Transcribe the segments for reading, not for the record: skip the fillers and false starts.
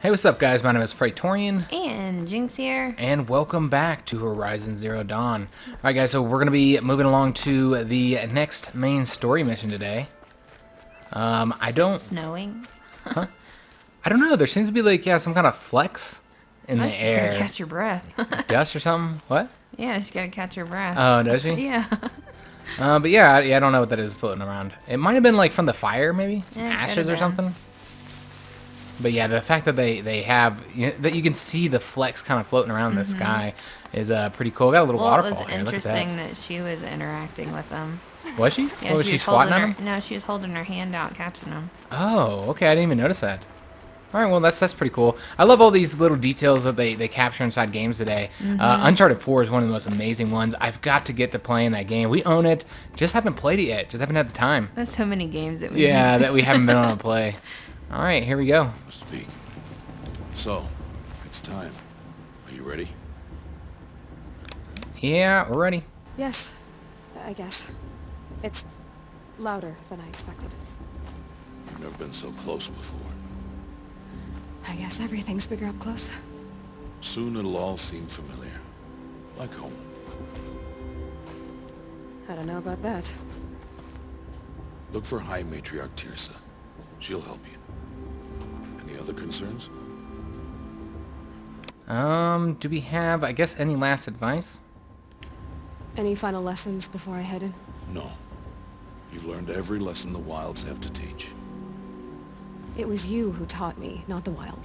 Hey, what's up, guys? My name is Praetorian. And Jynx here. And welcome back to Horizon Zero Dawn. Alright, guys, so we're going to be moving along to the next main story mission today. It's snowing. Huh? I don't know. There seems to be, like, some kind of flex in the She's air. gotta catch your breath. Dust or something? What? Yeah, she's gotta catch your breath. Oh, does she? Yeah. But yeah, I don't know what that is floating around. It might have been, like, from the fire, maybe? Some Yeah, ashes or been. something? But yeah, the fact that they have that you can see the flex kind of floating around in the sky is pretty cool. Got a little waterfall It was here. Look at interesting that. that she was interacting with them. Was she? Yeah, Oh, was she swatting at him? No, she was holding her hand out, catching them. Oh, okay. I didn't even notice that. All right, well that's pretty cool. I love all these little details that they capture inside games today. Uncharted 4 is one of the most amazing ones. I've got to get to playing that game. We own it, just haven't played it yet. Just haven't had the time. There's so many games that we that we haven't been on to play. All right, here we go. Speak. So, it's time. Are you ready? Yeah, we're ready. Yes, I guess. It's louder than I expected. You've never been so close before. I guess everything's bigger up close. Soon it'll all seem familiar. Like home. I don't know about that. Look for High Matriarch Tirsa. She'll help you. Any other concerns? Do we have, I guess, any last advice? Any final lessons before I head in? No. You've learned every lesson the Wilds have to teach. It was you who taught me, not the Wilds.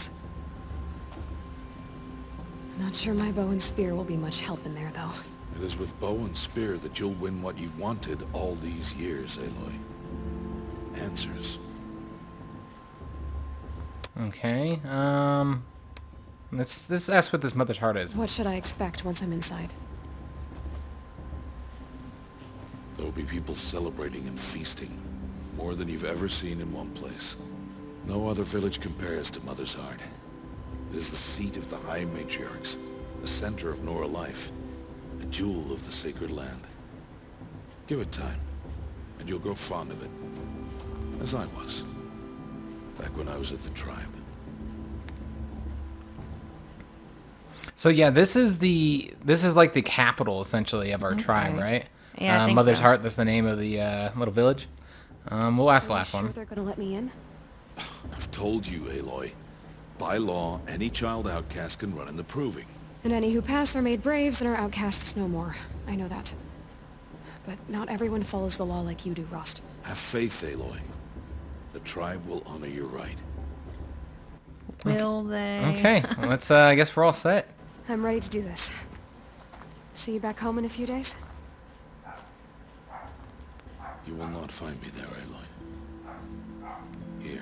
Not sure my bow and spear will be much help in there, though. It is with bow and spear that you'll win what you've wanted all these years, Aloy. Answers. Okay, let's ask what this mother's heart is. What should I expect once I'm inside? There'll be people celebrating and feasting. More than you've ever seen in one place. No other village compares to Mother's Heart. It is the seat of the High Matriarchs, the center of Nora life, the jewel of the sacred land. Give it time, and you'll grow fond of it. As I was, back when I was at the tribe. So yeah, this is like the capital essentially of our tribe, right? Yeah, I think Mother's so. Heart. That's the name of the little village. We'll ask the last Sure one. they're gonna let me in? I've told you, Aloy. By law, any child outcast can run in the proving. And any who pass are made braves and are outcasts no more. I know that. But not everyone follows the law like you do, Rost. Have faith, Aloy. The tribe will honor your right. Will they? Okay, well, let's. I guess we're all set. I'm ready to do this. See you back home in a few days? You will not find me there, Aloy. Here.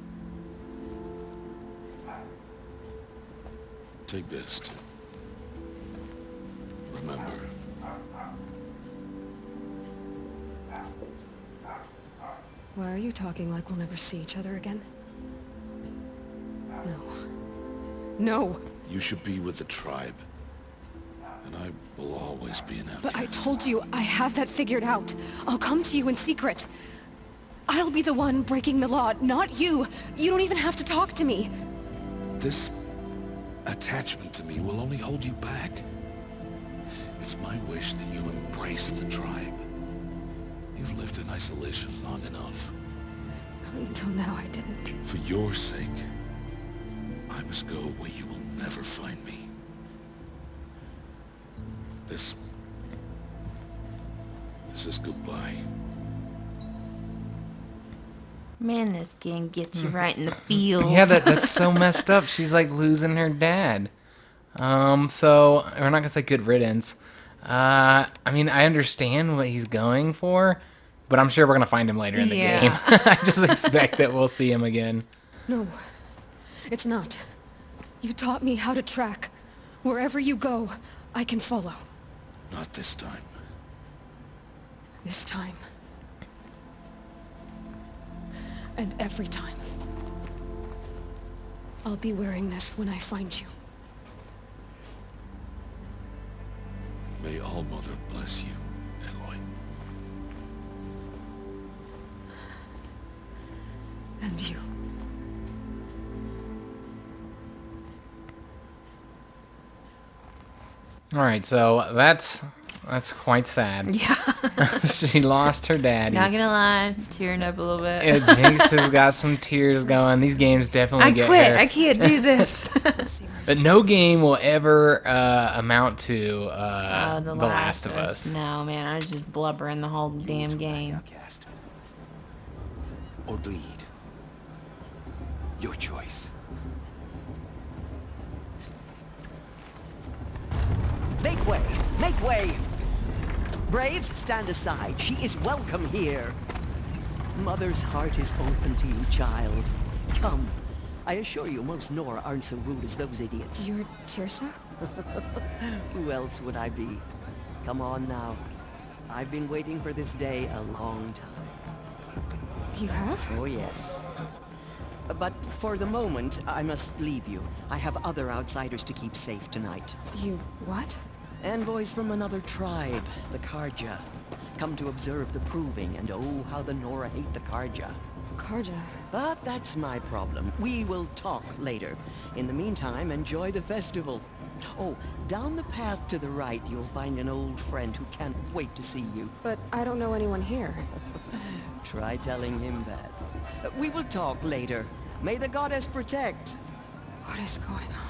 Take this, too. Remember. Why are you talking like we'll never see each other again? No. No! You should be with the tribe. And I will always be an But I outcast. told you, I have that figured out. I'll come to you in secret. I'll be the one breaking the law, not you. You don't even have to talk to me. This attachment to me will only hold you back. It's my wish that you embrace the tribe. You've lived in isolation long enough. Until now, I didn't. For your sake, I must go where you will never find me. This is goodbye. Man, this game gets you right in the feels. Yeah, that's so messed up. She's like losing her dad. So we're not gonna say good riddance. I mean, I understand what he's going for, but I'm sure we're gonna find him later in the game. I just expect that we'll see him again. No, it's not. You taught me how to track. Wherever you go, I can follow. Not this time. This time. And every time. I'll be wearing this when I find you. May All Mother bless you, Aloy. And you. All right, so that's quite sad. Yeah. She lost her daddy. Not gonna lie, tearing up a little bit. Yeah, Jinx has got some tears going. These games definitely I get quit. her. I can't do this. But no game will ever amount to The The Last of Us. No, man, I was just blubbering the whole damn game. Outcast. Or bleed. Your choice. Make way! Make way! Braves, stand aside. She is welcome here. Mother's heart is open to you, child. Come. I assure you, most Nora aren't so rude as those idiots. You're Tirsa? Who else would I be? Come on now. I've been waiting for this day a long time. You have? Oh, yes. But for the moment, I must leave you. I have other outsiders to keep safe tonight. You what? Envoys from another tribe, the Karja. Come to observe the proving, and oh, how the Nora hate the Karja. Karja. But that's my problem. We will talk later. In the meantime, enjoy the festival. Oh, down the path to the right, you'll find an old friend who can't wait to see you. But I don't know anyone here. Try telling him that. We will talk later. May the goddess protect. What is going on?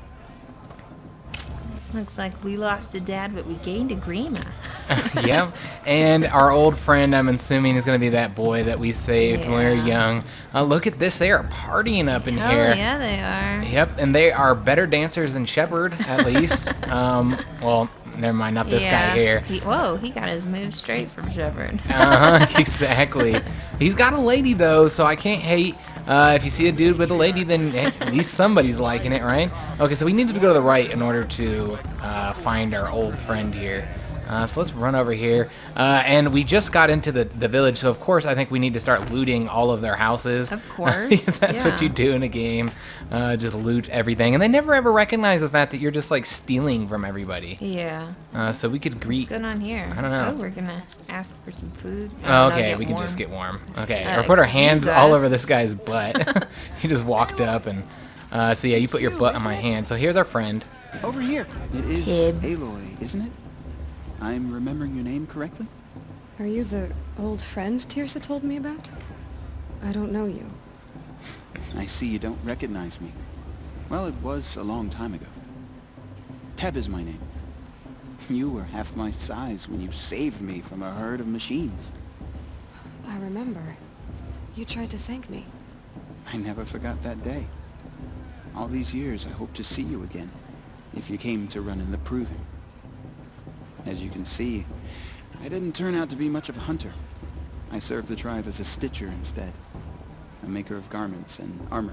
Looks like we lost a dad, but we gained a grandma. Yep. And our old friend, I'm assuming, is going to be that boy that we saved when we were Yeah. young. Look at this. They are partying up in Hell here. yeah, they are. Yep. And they are better dancers than Shepard, at least. Well, never mind. Not this guy here. Whoa, he got his move straight from Shepard. Exactly. He's got a lady, though, so I can't hate. If you see a dude with a lady, then at least somebody's liking it, right? Okay, so we needed to go to the right in order to find our old friend here. So let's run over here. And we just got into the village, so of course I think we need to start looting all of their houses. Of course, Because that's what yeah. you do in a game. Just loot everything. And they never ever recognize the fact that you're just like stealing from everybody. Yeah. So we could greet... What's going on here? I don't know. Oh, we're gonna ask for some food. Oh, okay, we can just get warm. Okay, or put our excuse hands all us. over this guy's butt. He just walked up and, so yeah, you put your butt on my hand. So here's our friend. Over here. It is Tib. Aloy, isn't it? I'm remembering your name correctly? Are you the old friend Tirsa told me about? I don't know you. I see you don't recognize me. Well, it was a long time ago. Teb is my name. You were half my size when you saved me from a herd of machines. I remember. You tried to thank me. I never forgot that day. All these years, I hope to see you again, if you came to run in the proving. As you can see, I didn't turn out to be much of a hunter. I served the tribe as a stitcher instead, a maker of garments and armor.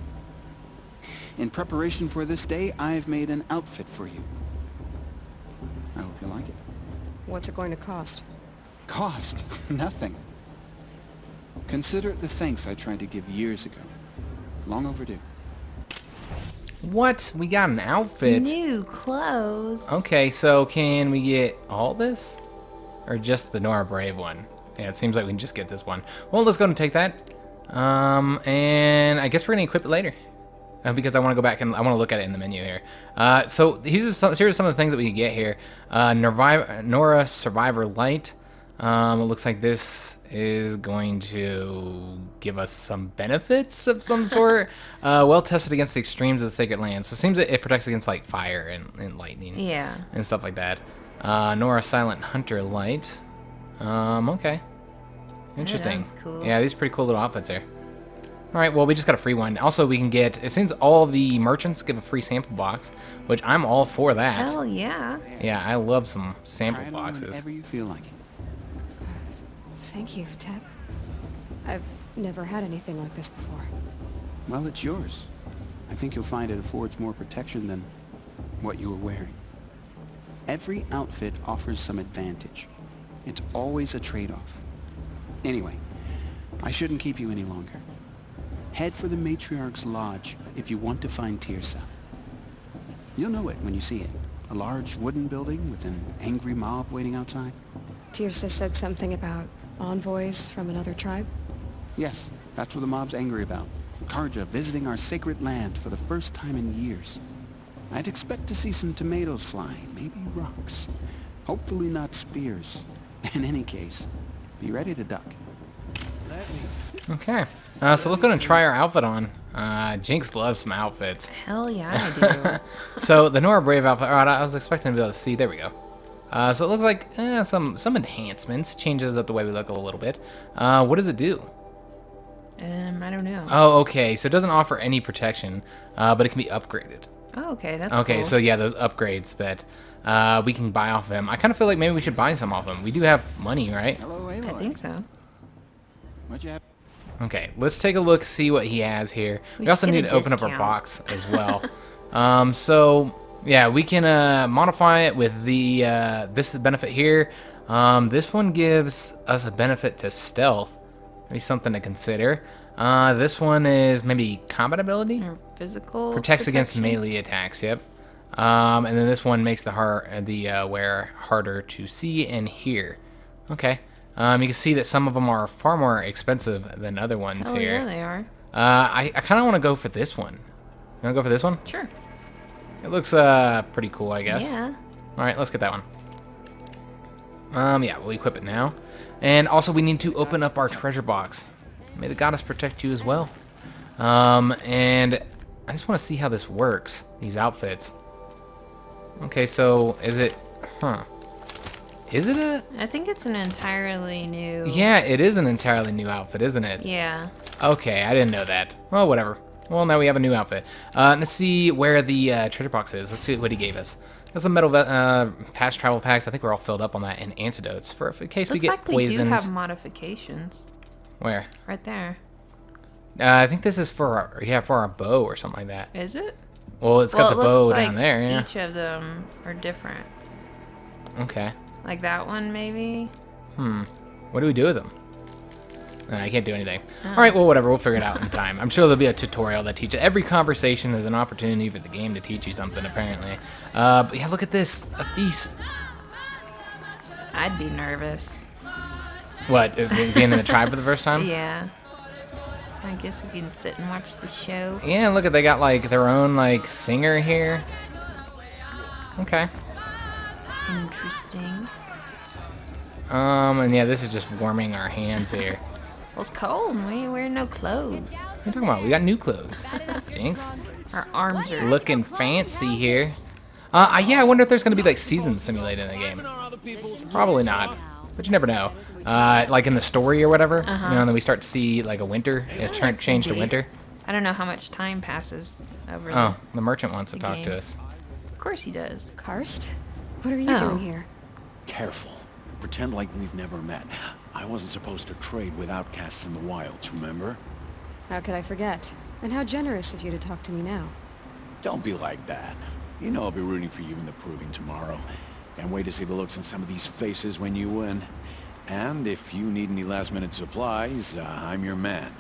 In preparation for this day, I've made an outfit for you. I hope you like it. What's it going to cost? Cost? Nothing. Consider it the thanks I tried to give years ago. Long overdue. What? We got an outfit. New clothes. Okay, so can we get all this? Or just the Nora Brave one? Yeah, it seems like we can just get this one. Well, let's go and take that. And I guess we're going to equip it later. Because I want to go back and I want to look at it in the menu here. So here's some of the things that we can get here. Nora Survivor Light. It looks like this is going to give us some benefits of some sort. Well tested against the extremes of the Sacred Land. So it seems that it protects against like fire and lightning. Yeah. And stuff like that. Nora Silent Hunter Light. Okay. Interesting. that's cool. Yeah, these are pretty cool little outfits there. Alright, well, we just got a free one. Also, we can get... It seems all the merchants give a free sample box, which I'm all for that. Hell yeah. Yeah, I love some sample Try it on boxes. whenever you feel like it. Thank you, Teb. I've never had anything like this before. Well, it's yours. I think you'll find it affords more protection than what you were wearing. Every outfit offers some advantage. It's always a trade-off. Anyway, I shouldn't keep you any longer. Head for the Matriarch's Lodge if you want to find Tirsa. You'll know it when you see it. A large wooden building with an angry mob waiting outside. Tirsa said something about envoys from another tribe. Yes, that's what the mob's angry about. Karja visiting our sacred land for the first time in years. I'd expect to see some tomatoes flying, maybe rocks. Hopefully not spears. In any case, be ready to duck. Okay. So let's go and try our outfit on. Jinx loves some outfits. Hell yeah, I do. So the Nora Brave outfit. Alright, I was expecting to be able to see. There we go. So it looks like some enhancements. Changes up the way we look a little bit. What does it do? I don't know. Oh, okay. So it doesn't offer any protection, but it can be upgraded. Oh, okay, that's Okay, cool. so yeah, those upgrades that we can buy off of him. I kind of feel like maybe we should buy some off him. We do have money, right? Hello, I Aloy. think so. What'd you have? Okay, let's take a look, see what he has here. We should also get need a to open up our discount. box as well. So yeah, we can modify it with the this benefit here. This one gives us a benefit to stealth. Maybe something to consider. This one is maybe combat ability. Or physical Protects against protection? melee attacks. Yep. And then this one makes the wear harder to see and hear. Okay. You can see that some of them are far more expensive than other ones Oh, here. yeah, they are. I kind of want to go for this one. You want to go for this one? Sure. It looks pretty cool, I guess. Yeah. All right, let's get that one. Yeah, we'll equip it now. And also, we need to open up our treasure box. May the goddess protect you as well. And I just want to see how this works, these outfits. Okay, so is it... Huh. Is it a... I think it's an entirely new... Yeah, it is an entirely new outfit, isn't it? Yeah. Okay, I didn't know that. Well, whatever. Well, now we have a new outfit. Let's see where the treasure box is. Let's see what he gave us. There's some metal fast travel packs. I think we're all filled up on that, and antidotes for in case we Looks get like we poisoned. do have modifications. Where? Right there. I think this is for our bow or something like that. Is it? Well, it's got Well, the it bow looks down like there. Yeah. Each of them are different. Okay. Like that one, maybe? What do we do with them? I can't do anything. All right, well, whatever. We'll figure it out in time. I'm sure there'll be a tutorial that teaches. Every conversation is an opportunity for the game to teach you something, apparently. But yeah, look at this. A feast. I'd be nervous. What, being in the tribe for the first time? Yeah. I guess we can sit and watch the show. Yeah, look at, they got like their own like singer here. Okay. Interesting. And yeah, this is just warming our hands here. Well, it's cold and we ain't wearing no clothes. What are you talking about? We got new clothes. Jinx. Our arms are... Looking fancy here. Yeah, I wonder if there's gonna be like seasons simulated in the game. Probably not, but you never know. Like in the story or whatever, you know, and then we start to see like a winter, change to winter. I don't know how much time passes over Oh, the merchant wants to the talk game. to us. Of course he does. Karst? What are you Oh. doing here? Careful. Pretend like we've never met. I wasn't supposed to trade with outcasts in the wilds, remember? How could I forget? And how generous of you to talk to me now. Don't be like that. You know I'll be rooting for you in the proving tomorrow. Can't wait to see the looks on some of these faces when you win. And if you need any last-minute supplies, I'm your man.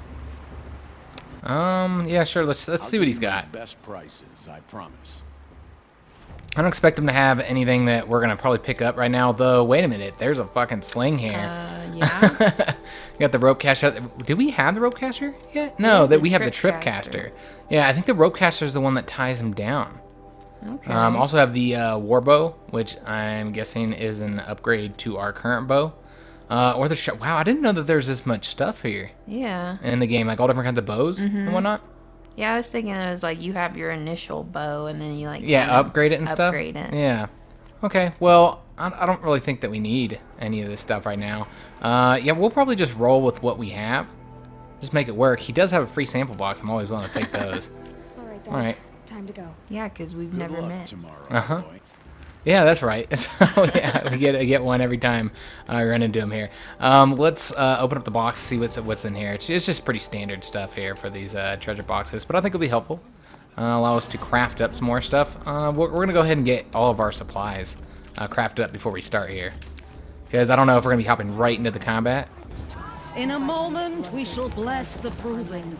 Yeah, sure. Let's see what he's got. Best prices, I promise. I don't expect him to have anything that we're gonna probably pick up right now. Though, wait a minute, there's a fucking sling here. Yeah. You got the rope caster. Did we have the rope caster yet? No, Yeah, that the we have the trip trip caster. caster. Yeah, I think the rope caster is the one that ties him down. Okay. Also have the war bow, which I'm guessing is an upgrade to our current bow. Or the wow, I didn't know that there's this much stuff here Yeah. in the game, like all different kinds of bows and whatnot. Yeah, I was thinking it was like you have your initial bow and then you like Yeah, kinda upgrade it and stuff. upgrade it. Yeah. Okay. Well, I don't really think that we need any of this stuff right now. Yeah, we'll probably just roll with what we have. Just make it work. He does have a free sample box. I'm always willing to take those. All right, then. All right. Time to go. Yeah, because we've Good never luck met. tomorrow, Uh-huh. boy. Yeah, that's right. So yeah, we get one every time I run into him here. Let's open up the box, see what's in here. It's just pretty standard stuff here for these treasure boxes, but I think it'll be helpful. Allow us to craft up some more stuff. We're gonna go ahead and get all of our supplies crafted up before we start here, because I don't know if we're gonna be hopping right into the combat. In a moment, we shall bless the proving.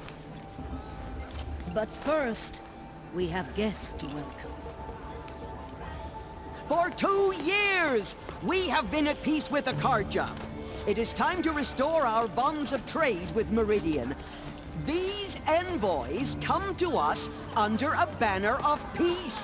But first, we have guests to welcome. For 2 years, we have been at peace with Akarja. It is time to restore our bonds of trade with Meridian. These envoys come to us under a banner of peace.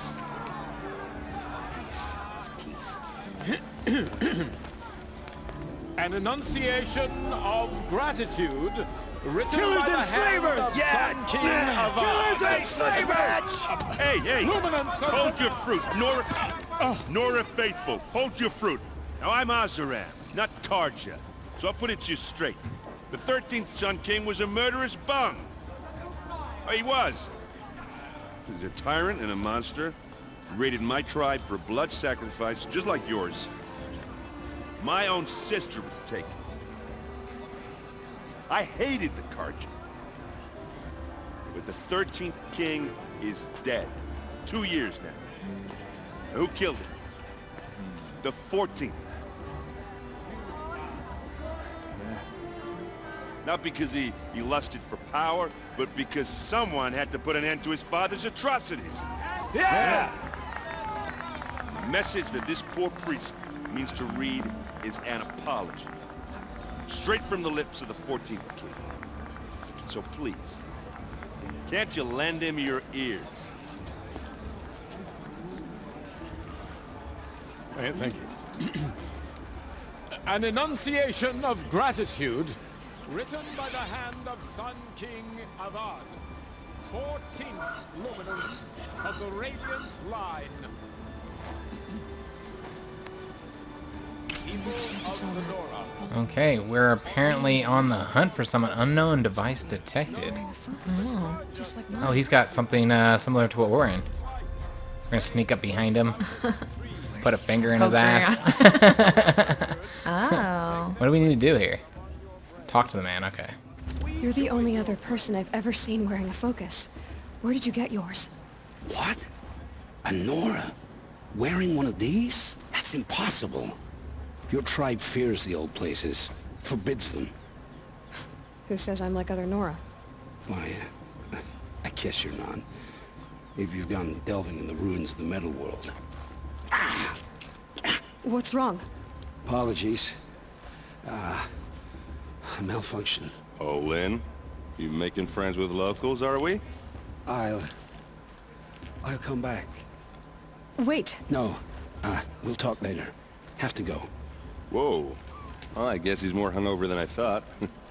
An enunciation of gratitude written Killers by the and hand slavers! of Yeah! Sun King of Killers and slavers! Hey, hey! Luminance of Hold the- your fruit, Nora Faithful. Hold your fruit. Now I'm Azaram, not Karja, so I'll put it to you straight. The 13th Sun King was a murderous bum. Oh, he was. He was a tyrant and a monster. He raided my tribe for blood sacrifice, just like yours. My own sister was taken. I hated the Karja. But the 13th king is dead. 2 years now. Who killed him? The 14th. Not because he lusted for power, but because someone had to put an end to his father's atrocities. Yeah! The message that this poor priest means to read is an apology. Straight from the lips of the 14th king. So please, can't you lend him your ears? Thank you. An enunciation of gratitude written by the hand of Sun King Avad, 14th luminance of the Radiant Line. People of the Nora. Okay, we're apparently on the hunt for some unknown device detected. Oh, he's got something similar to what we're in. We're gonna sneak up behind him, put a finger in his Poke ass. Oh. What do we need to do here? Talk to the man, okay. You're the only other person I've ever seen wearing a focus. Where did you get yours? What? A Nora? Wearing one of these? That's impossible. Your tribe fears the old places, forbids them. Who says I'm like other Nora? Why, I guess you're not. Maybe you've gone delving in the ruins of the metal world. What's wrong? Apologies. Malfunction. Oh, Lynn, you making friends with locals, are we? I'll come back. Wait. No, we'll talk later. Have to go. Whoa. Well, I guess he's more hungover than I thought.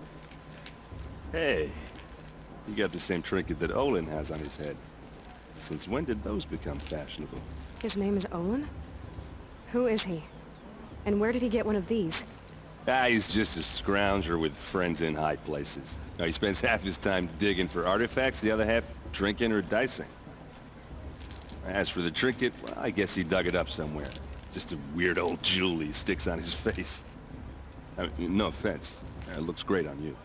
Hey, you got the same trinket that Olin has on his head. Since when did those become fashionable? His name is Olin? Who is he? And where did he get one of these? He's just a scrounger with friends in high places. Now, he spends half his time digging for artifacts, the other half drinking or dicing. As for the trinket, well, I guess he dug it up somewhere. Just a weird old jewel he sticks on his face. I mean, no offense. It looks great on you.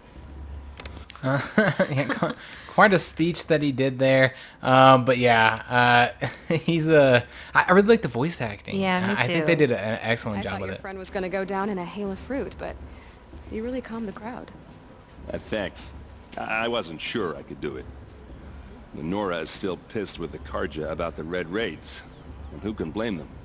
Yeah, quite a speech that he did there. But yeah, I really like the voice acting. Yeah, me I think too. they did an excellent I job thought with your it. friend was gonna go down in a hail of fruit, but you really calmed the crowd. Thanks. I wasn't sure I could do it. The Nora is still pissed with the Karja about the Red Raids. And who can blame them?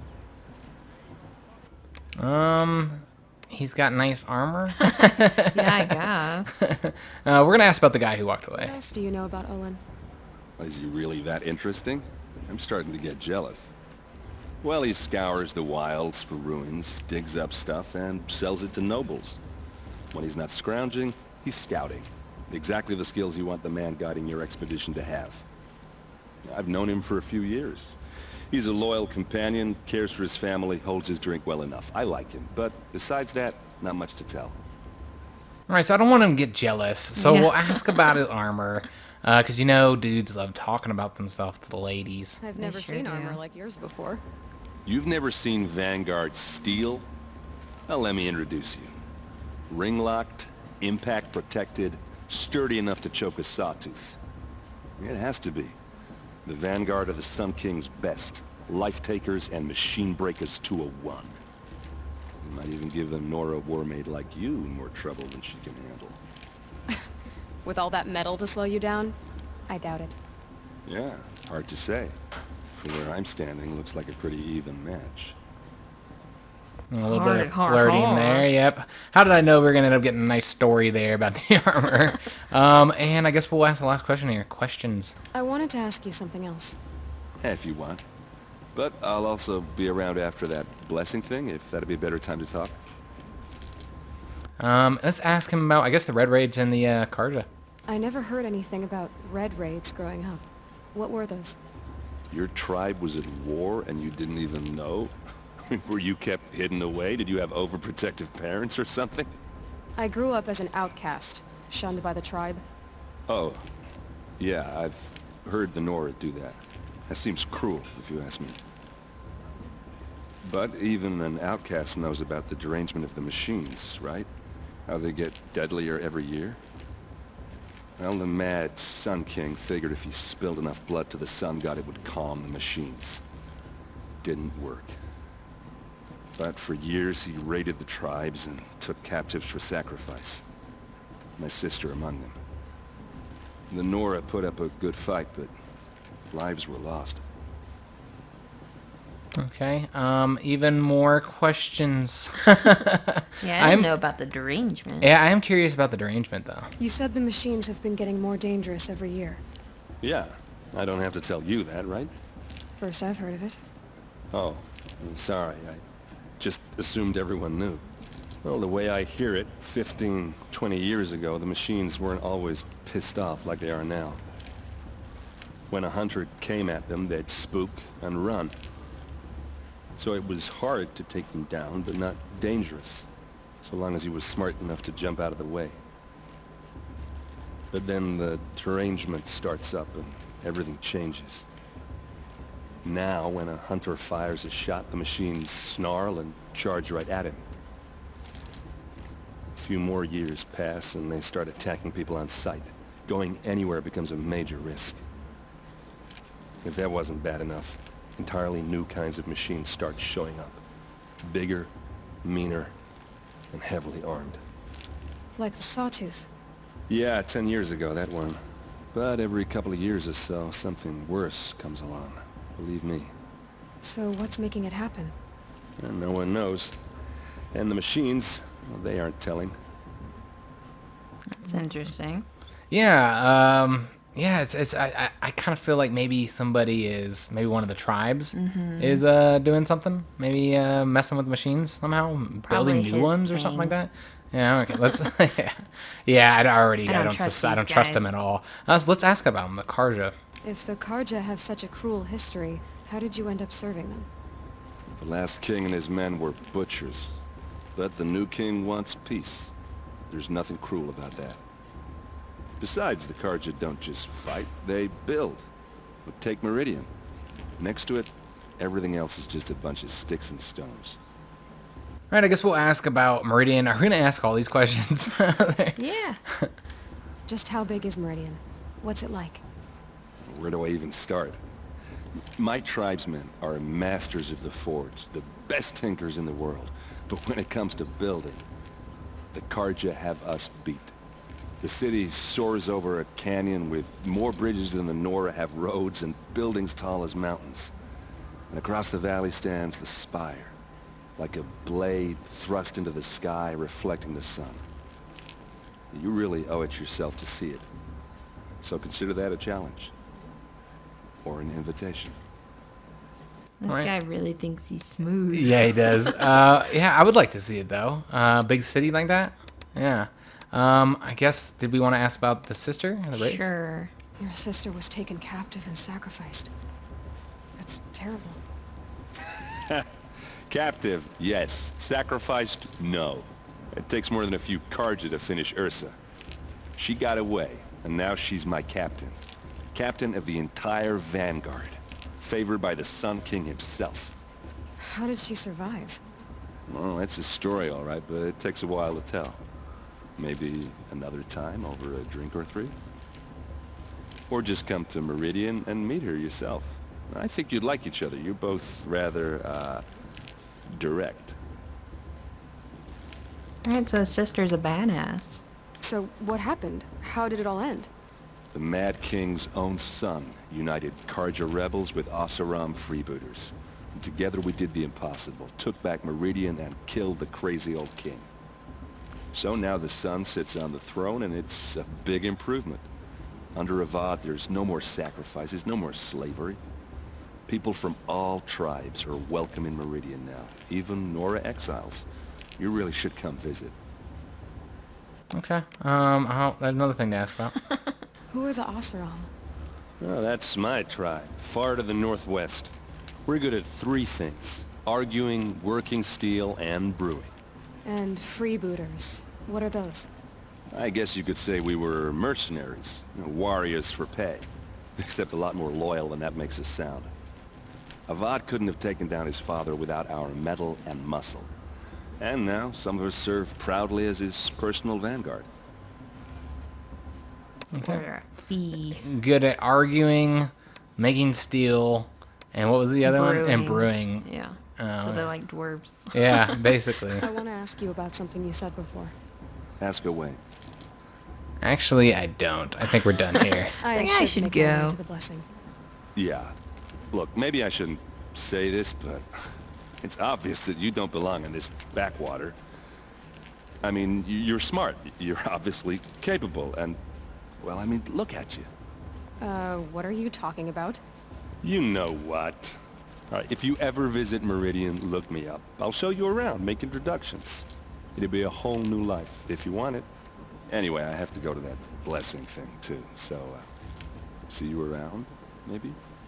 He's got nice armor. Yeah, I guess. We're gonna ask about the guy who walked What away. else do you know about Olin? Is he really that interesting? I'm starting to get jealous. Well, he scours the wilds for ruins, digs up stuff, and sells it to nobles. When he's not scrounging, he's scouting. Exactly the skills you want the man guiding your expedition to have. I've known him for a few years. He's a loyal companion, cares for his family, holds his drink well enough. I like him, but besides that, not much to tell. All right, so I don't want him to get jealous. So Yeah. we'll ask about his armor, because you know dudes love talking about themselves to the ladies. I've never sure seen do. armor like yours before. You've never seen Vanguard steel? Well, let me introduce you. Ring-locked, impact-protected, sturdy enough to choke a sawtooth. It has to be. The Vanguard of the Sun King's best. Life-takers and machine-breakers to a one. You might even give the Nora Warmaid like you more trouble than she can handle. With all that metal to slow you down? I doubt it. Yeah, hard to say. From where I'm standing, looks like a pretty even match. A little bit of flirting there, yep. How did I know we were going to end up getting a nice story there about the armor? And I guess we'll ask the last question here. Questions? I wanted to ask you something else. If you want. But I'll also be around after that blessing thing, if that'd be a better time to talk. Let's ask him about, I guess, the Red Raids and the Karja. I never heard anything about Red Raids growing up. What were those? Your tribe was at war and you didn't even know? Were you kept hidden away? Did you have overprotective parents or something? I grew up as an outcast, shunned by the tribe. Oh, yeah, I've heard the Nora do that. That seems cruel, if you ask me. But even an outcast knows about the derangement of the machines, right? How they get deadlier every year? Well, the mad Sun King figured if he spilled enough blood to the Sun God, it would calm the machines. Didn't work. But for years, he raided the tribes and took captives for sacrifice. My sister among them. The Nora put up a good fight, but lives were lost. Okay, even more questions. Yeah, I didn't know about the derangement. Yeah, I am curious about the derangement, though. You said the machines have been getting more dangerous every year. Yeah, I don't have to tell you that, right? First I've heard of it. Oh, I'm sorry. I just assumed everyone knew. Well, the way I hear it, 15, 20 years ago, the machines weren't always pissed off like they are now. When a hunter came at them, they'd spook and run. So it was hard to take them down, but not dangerous, so long as he was smart enough to jump out of the way. But then the derangement starts up and everything changes. Now, when a hunter fires a shot, the machines snarl and charge right at him. A few more years pass and they start attacking people on sight. Going anywhere becomes a major risk. If that wasn't bad enough, entirely new kinds of machines start showing up. Bigger, meaner, and heavily armed. Like the Sawtooth. Yeah, 10 years ago, that one. But every couple of years or so, something worse comes along. Believe me. So what's making it happen? And no one knows. And the machines, well, they aren't telling. That's interesting. Yeah, yeah, I kind of feel like maybe maybe one of the tribes is doing something. Maybe messing with the machines somehow, building new ones or something like that. Yeah, okay, let's, yeah, I don't trust him at all. Let's ask about him, the Karja. If the Karja have such a cruel history, how did you end up serving them? The last king and his men were butchers. But the new king wants peace. There's nothing cruel about that. Besides, the Karja don't just fight, they build. But take Meridian. Next to it, everything else is just a bunch of sticks and stones. All right, I guess we'll ask about Meridian. Are we going to ask all these questions? Yeah. Just how big is Meridian? What's it like? Where do I even start? My tribesmen are masters of the forge, the best tinkers in the world. But when it comes to building, the Karja have us beat. The city soars over a canyon with more bridges than the Nora have roads and buildings tall as mountains. And across the valley stands the spire, like a blade thrust into the sky reflecting the sun. You really owe it yourself to see it. So consider that a challenge. Or an invitation. This guy really thinks he's smooth. Yeah, he does. Yeah, I would like to see it, though. Big city like that? Yeah. I guess, did we want to ask about the sister? The raids? Sure. Your sister was taken captive and sacrificed. That's terrible. Captive, yes. Sacrificed, no. It takes more than a few Karja to finish Ursa. She got away, and now she's my captain. Captain of the entire Vanguard. Favored by the Sun King himself. How did she survive? Well, that's a story, all right, but it takes a while to tell. Maybe another time over a drink or three? Or just come to Meridian and meet her yourself. I think you'd like each other. You're both rather, direct. Alright, so his sister's a badass. So what happened? How did it all end? The Mad King's own son united Karja rebels with Oseram freebooters. And together we did the impossible, took back Meridian and killed the crazy old king. So now the sun sits on the throne, and it's a big improvement. Under Avad, there's no more sacrifices, no more slavery. People from all tribes are welcome in Meridian now, even Nora exiles. You really should come visit. Okay. There's another thing to ask about. Who are the Oseram? Oh, that's my tribe, far to the northwest. We're good at 3 things: arguing, working steel, and brewing. And freebooters. What are those? I guess you could say we were mercenaries, warriors for pay. Except a lot more loyal than that makes us sound. Avad couldn't have taken down his father without our metal and muscle. And now, some of us serve proudly as his personal vanguard. For a fee. Good at arguing, making steel, and what was the other one? And brewing. Yeah. So they're like dwarves. Yeah, basically. I want to ask you about something you said before. Ask away. Actually, I don't. I think we're done here. I think I should make my way go. to the blessing. Yeah. Look, maybe I shouldn't say this, but it's obvious that you don't belong in this backwater. I mean, you're smart. You're obviously capable, and, well, I mean, look at you. What are you talking about? You know what. All right, if you ever visit Meridian, look me up. I'll show you around, make introductions. It'll be a whole new life, if you want it. Anyway, I have to go to that blessing thing, too. So, see you around, maybe?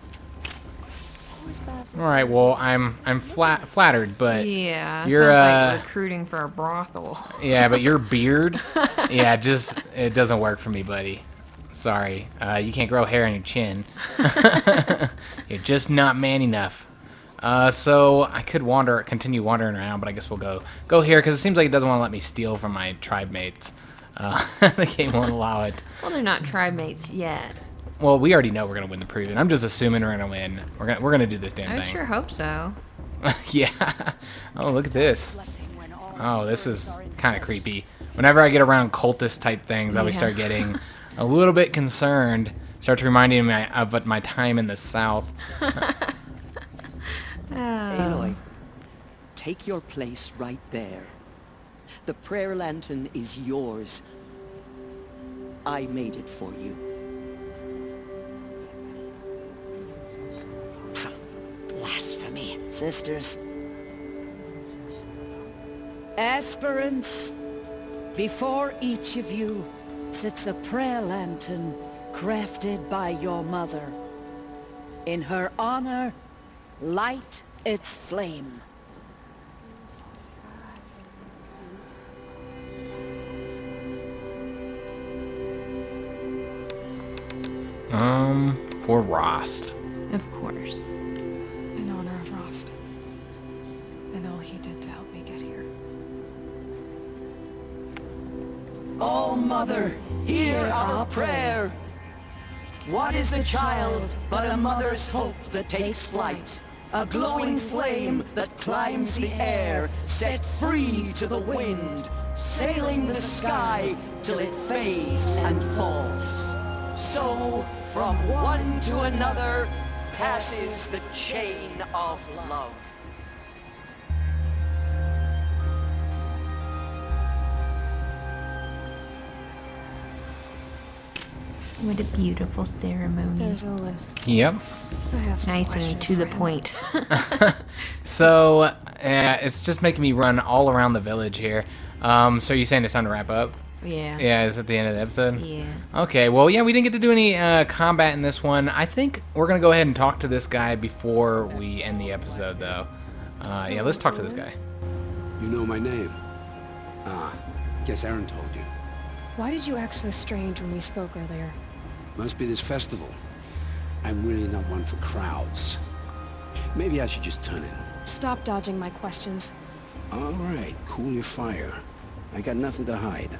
All right. Well, I'm flattered, but Yeah, you're sounds like recruiting for a brothel. yeah, but your beard, yeah, it doesn't work for me, buddy. Sorry, you can't grow hair on your chin. You're just not man enough. So I could continue wandering around, but I guess we'll go here because it seems like it doesn't want to let me steal from my tribe mates. The game won't allow it. Well, they're not tribe mates yet. Well, we already know we're gonna win the preview. I'm just assuming we're gonna win. We're gonna do this damn I thing. sure hope so. Yeah. Oh, look at this. Oh, this is kind of creepy. Whenever I get around cultist type things, I always start getting a little bit concerned. Starts reminding me of my time in the South. Aloy, take your place right there. The prayer lantern is yours. I made it for you. Blasphemy. Sisters. Aspirants, before each of you sits a prayer lantern crafted by your mother. In her honor, light its flame. For Rost. Of course. In honor of Rost. And all he did to help me get here. Oh, Mother, hear our prayer. What is the child but a mother's hope that takes flight? A glowing flame that climbs the air, set free to the wind, sailing the sky till it fades and falls. So, from one to another, passes the chain of love. What a beautiful ceremony. There's Olin. Yep. I have some Nice and questions to the for him. point. So, it's just making me run all around the village here. So you're saying it's time to wrap up? Yeah. Yeah, is it the end of the episode? Yeah. Okay, well, yeah, we didn't get to do any combat in this one. I think we're going to go ahead and talk to this guy before we end the episode, though. Yeah, let's talk to this guy. You know my name? Ah, guess Aaron told you. Why did you act so strange when we spoke earlier? Must be this festival. I'm really not one for crowds. Maybe I should just turn in. Stop dodging my questions. All right, cool your fire. I got nothing to hide.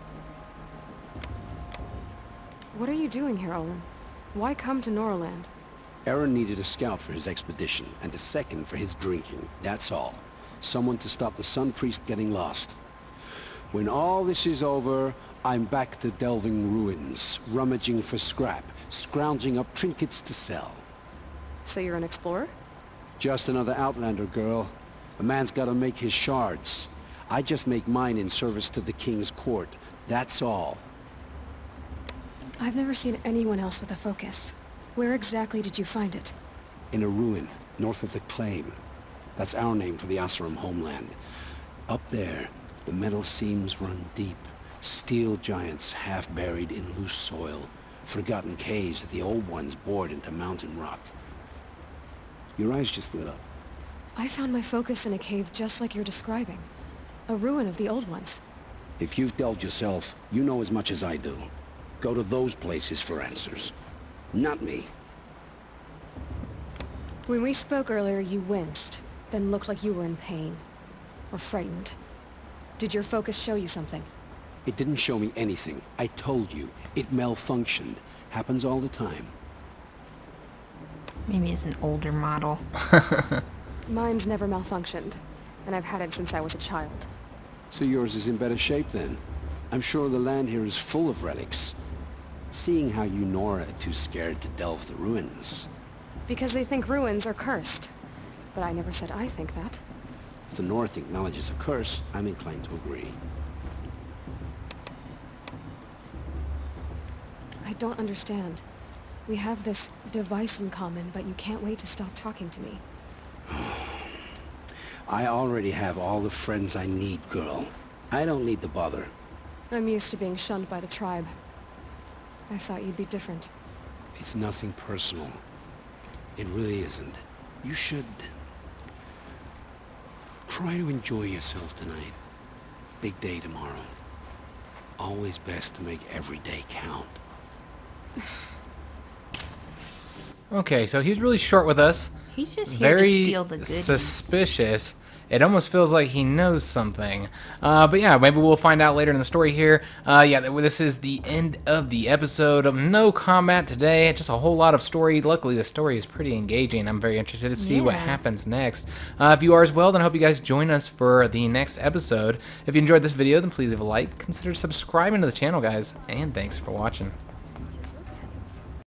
What are you doing here, Olin? Why come to Norland? Aaron needed a scout for his expedition, and a second for his drinking. That's all. Someone to stop the Sun Priest getting lost. When all this is over, I'm back to delving ruins, rummaging for scrap, scrounging up trinkets to sell. So you're an explorer? Just another Outlander girl. A man's gotta make his shards. I just make mine in service to the king's court. That's all. I've never seen anyone else with a focus. Where exactly did you find it? In a ruin, north of the Claim. That's our name for the Oseram homeland. Up there, the metal seams run deep. Steel giants half buried in loose soil. Forgotten caves that the old ones bored into mountain rock. Your eyes just lit up. I found my focus in a cave just like you're describing. A ruin of the old ones. If you've delved yourself, you know as much as I do. Go to those places for answers. Not me. When we spoke earlier, you winced, then looked like you were in pain. Or frightened. Did your focus show you something? It didn't show me anything. I told you. It malfunctioned. Happens all the time. Maybe it's an older model. Mine's never malfunctioned, and I've had it since I was a child. So yours is in better shape then. I'm sure the land here is full of relics. Seeing how you Nora are too scared to delve the ruins. Because they think ruins are cursed. But I never said I think that. If the North acknowledges a curse, I'm inclined to agree. I don't understand. We have this device in common, but you can't wait to stop talking to me. I already have all the friends I need, girl. I don't need the bother. I'm used to being shunned by the tribe. I thought you'd be different. It's nothing personal. It really isn't. You should try to enjoy yourself tonight. Big day tomorrow. Always best to make every day count. Okay, so he's really short with us. He's just here Very to steal the goodies. suspicious. It almost feels like he knows something. But yeah, maybe we'll find out later in the story here. Yeah, this is the end of the episode. No combat today, just a whole lot of story. Luckily, the story is pretty engaging. I'm very interested to see what happens next. If you are as well, then I hope you guys join us for the next episode. If you enjoyed this video, then please leave a like. Consider subscribing to the channel, guys. And thanks for watching.